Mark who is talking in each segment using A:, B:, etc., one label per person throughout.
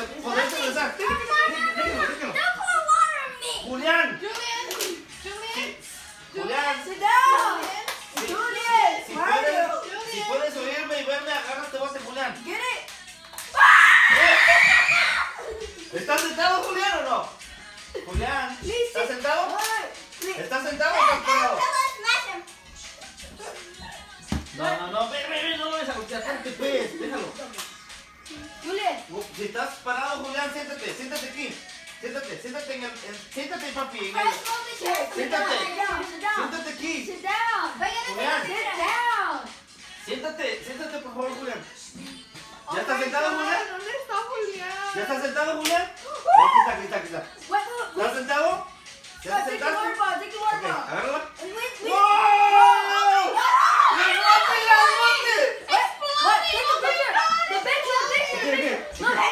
A: podés regresar. Déjalo. Julián. Julián.
B: Sit down.
A: Si puedes oírme y verme, agarra este bote, Julián.
B: Get it.
A: ¿Estás sentado, Julián, o no? Julián, ¿estás sentado? ¿Estás sentado o estás parado? No, ve, no lo ves a golpear, pues, déjalo.
B: Julián.
A: Si estás parado, Julián, siéntate aquí. Siéntate, papi. Siéntate aquí.
B: Sit down.
A: Julián.
B: Sit down.
A: Siéntate, por favor, Julián. ¿Ya estás sentado, Julián?
B: ¿Dónde está Julián?
A: ¿Ya estás sentado, Julián? Aquí está. ¿Estás sentado? ¿Ya te
B: Take your
A: sentaste?
B: water bottle. Take your water
A: Ok,
B: bottle.
A: agárrala.
B: Wait.
A: ¡Wow! ¡La bote!
B: What? Take a picture. The picture.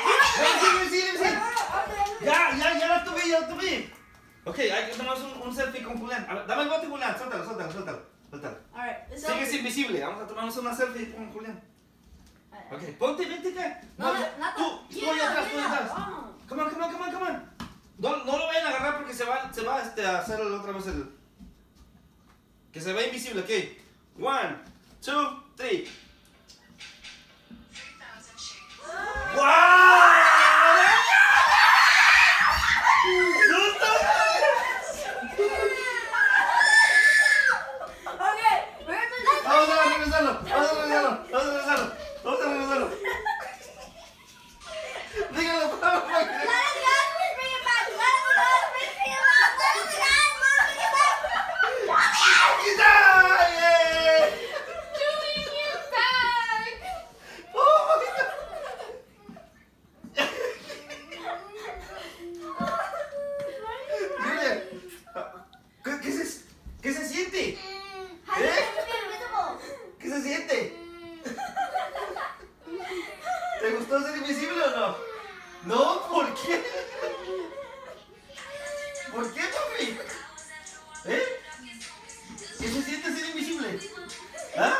A: Sí. Ya la tuve. Ok, hay que tomar un selfie con Julián. A ver, dame el bote, Julián. Suéltalo.
B: Alright.
A: Sigues invisible. Vamos a tomarnos una selfie con Julián. Ok, ponte, vente acá. Tú allá atrás. Come on. No lo vayan a agarrar porque se va a hacer otra vez el... Que se vea invisible, ok. 1, 2, 3. ¡Wow! Vamos a regresarlo. Dígalo, por favor. ¿Qué se siente? ¿Qué se siente? ¿Te gustó ser invisible o no? No, ¿por qué? ¿Por qué, papi? ¿Qué se siente ser invisible? ¿Ah?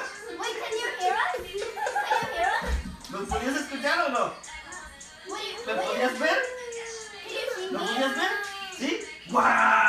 A: ¿Nos podías escuchar o no? ¿Me podías ver? ¿Lo podías ver? ¿Sí? ¡Guau!